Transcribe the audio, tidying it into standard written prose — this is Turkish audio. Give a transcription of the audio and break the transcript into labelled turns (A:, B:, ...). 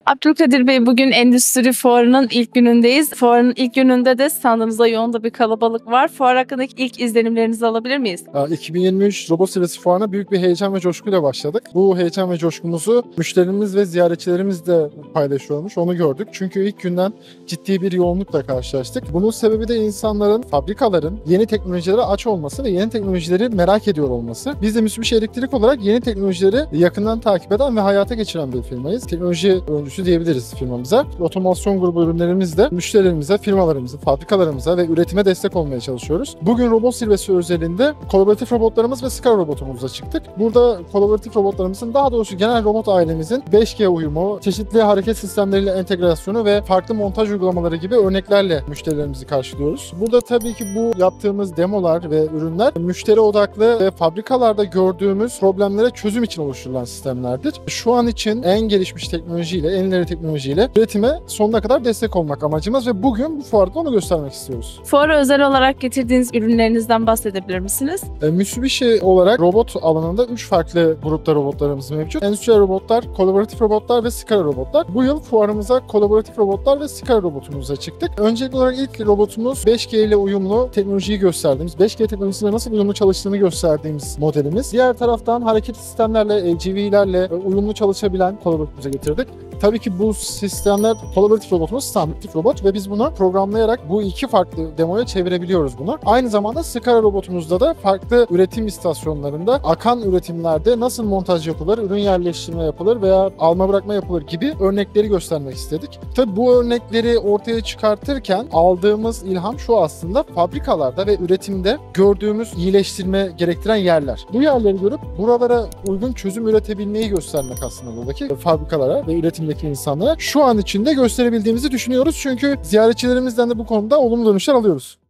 A: Abdülkadir Bey, bugün Endüstri Fuarı'nın ilk günündeyiz. Fuarın ilk gününde de standınızda yoğun da bir kalabalık var. Fuar hakkındaki ilk izlenimlerinizi alabilir miyiz?
B: 2023 Robot Zirvesi Fuarı'na büyük bir heyecan ve coşkuyla başladık. Bu heyecan ve coşkumuzu müşterimiz ve ziyaretçilerimiz de paylaşıyormuş, onu gördük. Çünkü ilk günden ciddi bir yoğunlukla karşılaştık. Bunun sebebi de insanların, fabrikaların yeni teknolojilere aç olması ve yeni teknolojileri merak ediyor olması. Biz de Mitsubishi Elektrik olarak yeni teknolojileri yakından takip eden ve hayata geçiren bir firmayız. Teknoloji öncüsü diyebiliriz firmamıza. Otomasyon grubu ürünlerimizle müşterilerimize, firmalarımıza, fabrikalarımıza ve üretime destek olmaya çalışıyoruz. Bugün Robot Zirvesi özelinde kolaboratif robotlarımız ve Skara robotumuzla çıktık. Burada kolaboratif robotlarımızın, daha doğrusu genel robot ailemizin 5G uyumu, çeşitli hareket sistemleriyle entegrasyonu ve farklı montaj uygulamaları gibi örneklerle müşterilerimizi karşılıyoruz. Burada tabii ki bu yaptığımız demolar ve ürünler müşteri odaklı ve fabrikalarda gördüğümüz problemlere çözüm için oluşturulan sistemlerdir. Şu an için en gelişmiş teknolojiyle, en ileri teknolojiyle üretime sonuna kadar destek olmak amacımız ve bugün bu fuarda onu göstermek istiyoruz.
A: Fuara özel olarak getirdiğiniz ürünlerinizden bahsedebilir misiniz?
B: Mitsubishi olarak robot alanında 3 farklı grupta robotlarımız mevcut. Endüstriyel robotlar, kolaboratif robotlar ve Skara robotlar. Bu yıl fuarımıza kolaboratif robotlar ve Skara robotumuzla çıktık. Öncelikli olarak ilk robotumuz 5G ile uyumlu teknolojiyi gösterdiğimiz, 5G teknolojisiyle nasıl uyumlu çalıştığını gösterdiğimiz modelimiz. Diğer taraftan hareket sistemlerle, LGV'lerle uyumlu çalışabilen kolaboratifimize getirdik. Tabii ki bu sistemler, kolaboratif robotumuz standart robot ve biz bunu programlayarak bu iki farklı demoya çevirebiliyoruz bunu. Aynı zamanda Skara robotumuzda da farklı üretim istasyonlarında akan üretimlerde nasıl montaj yapılır, ürün yerleştirme yapılır veya alma bırakma yapılır gibi örnekleri göstermek istedik. Tabii bu örnekleri ortaya çıkartırken aldığımız ilham şu: aslında fabrikalarda ve üretimde gördüğümüz iyileştirme gerektiren yerler. Bu yerleri görüp buralara uygun çözüm üretebilmeyi göstermek aslında buradaki fabrikalara ve üretimdeki insanlara şu an içinde gösterebildiğimizi düşünüyoruz. Çünkü ziyaretçilerimizden de bu konuda olumlu dönüşler alıyoruz.